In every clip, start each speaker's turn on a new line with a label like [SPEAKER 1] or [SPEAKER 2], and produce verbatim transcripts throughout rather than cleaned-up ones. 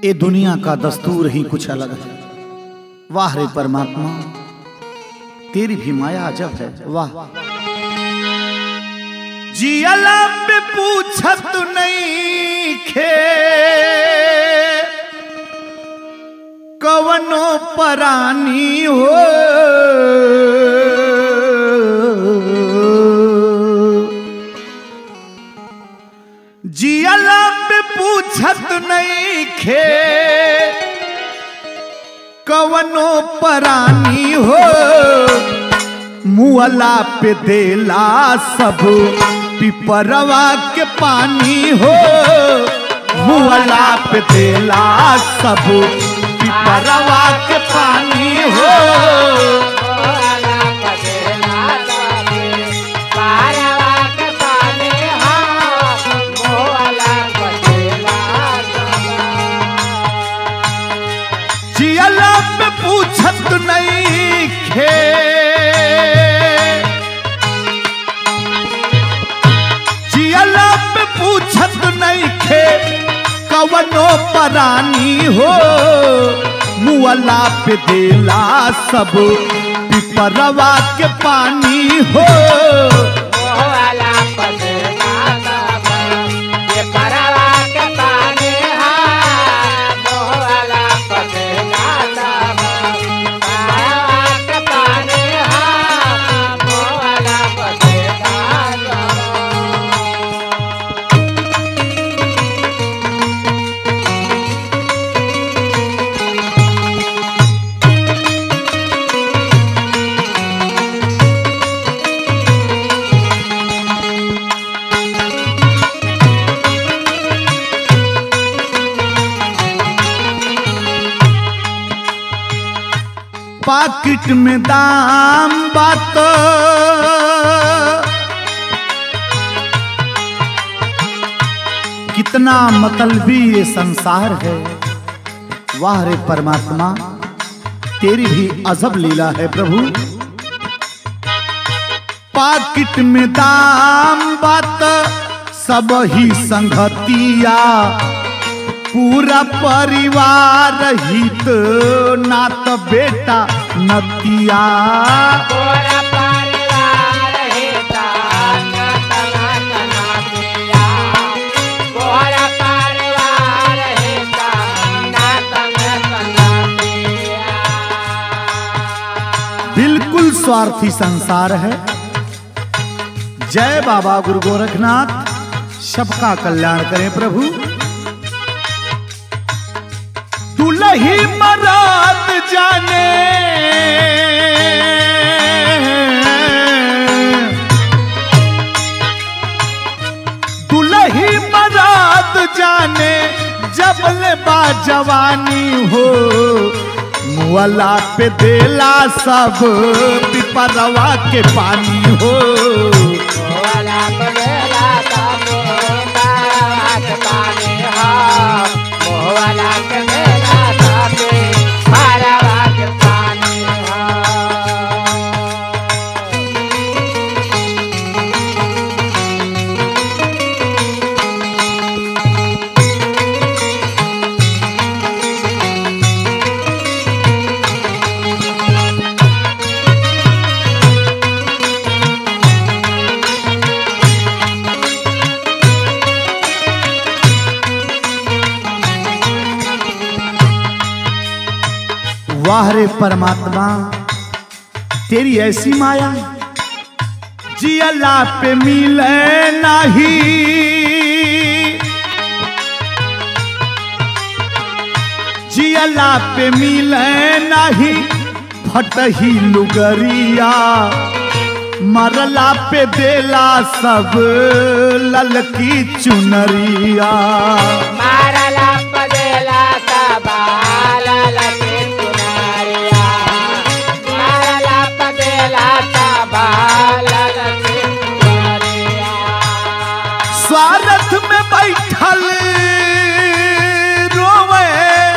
[SPEAKER 1] ये दुनिया का दस्तूर ही कुछ अलग है। वाह रे परमात्मा, तेरी भी माया अजब है। वाह। जियला पे पूछत नहीं खे कवनो परानी हो, जियला पे पूछत नहीं खे कवनो परानी हो, मुअला पे देला सब पिपरवा के पानी हो, मुअला पे देला सब पिपरवा के पानी हो। जियला पे पूछत नहीं खे जियला पे पूछत नहीं खे कवनो परानी हो, मुअला पे देला सब पिपरवा के पानी हो। पाकिट में दाम बात कितना मतलबी ये संसार है। वाह रे परमात्मा, तेरी भी अजब लीला है प्रभु। पाकिट में दाम बात सब ही संगतिया, पूरा परिवार हित नात बेटा नतिया।
[SPEAKER 2] पूरा परिवार हित नात नतिया, पूरा परिवार हित नात नतिया।
[SPEAKER 1] बिल्कुल स्वार्थी संसार है। जय बाबा गुरु गोरखनाथ, सबका कल्याण करें प्रभु। दुल्ही मराद जाने दुल्ही मराद जाने जबल बा जवानी हो, मुअला पे देला सब पिपरवा के पानी हो।
[SPEAKER 2] मुअला पे देला सब पिपरवा के पानी हो, मुअला पे
[SPEAKER 1] वाह रे परमात्मा, तेरी ऐसी माया जियला पे मिले नहीं, जियला पे मिले नहीं फटही लुगरिया, मरला पे देला सब ललकी चुनरिया।
[SPEAKER 2] मरला पे देला सब ललकी
[SPEAKER 1] स्वार्थ में बैठल रोवे,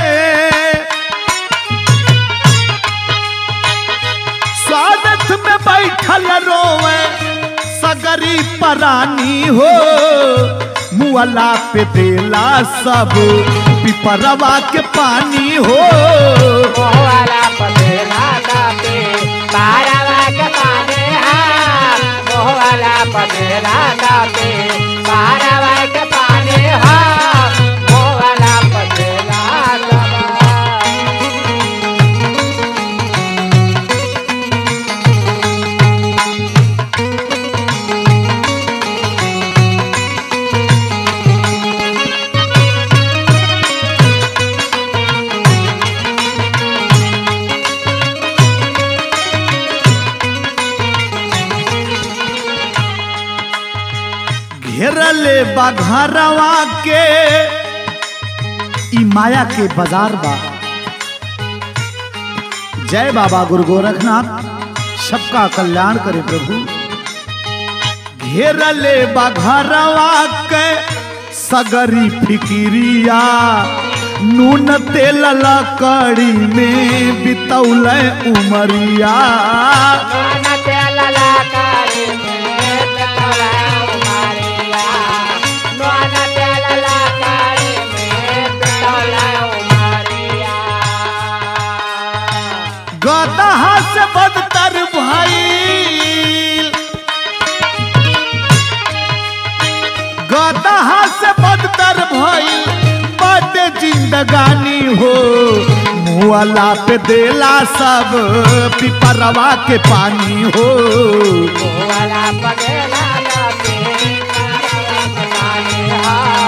[SPEAKER 1] स्वार्थ में बैठल रोवे सगरी परानी हो, मुअला पे देला सब पिपरवा के पानी हो।
[SPEAKER 2] मोहवाला पदेला तापे पारवा के पानी हाँ मोहवाला पदेला तापे पारवा के पानी हाँ मोहवाला पदेला तापे।
[SPEAKER 1] घेरले बाघरवा के ई माया के बाजार बा। जय बाबा गुरु गोरखनाथ सबका कल्याण करे प्रभु। घेरले बाघरवा के सगरी फिकिरिया नून तेल लकड़ी में बितौल उमरिया।
[SPEAKER 2] नून तेल लकड़ी में बितौल उमरिया नून तेल लकड़ी में बितौल उमरिया।
[SPEAKER 1] गदहा से बदतर भइल गदहा से बदतर भइल बद जिंदगानी हो। मुआला पे देला सब पिपरवा के पानी हो।
[SPEAKER 2] मोहवाला पदेला तापे पारवा के पानी हाँ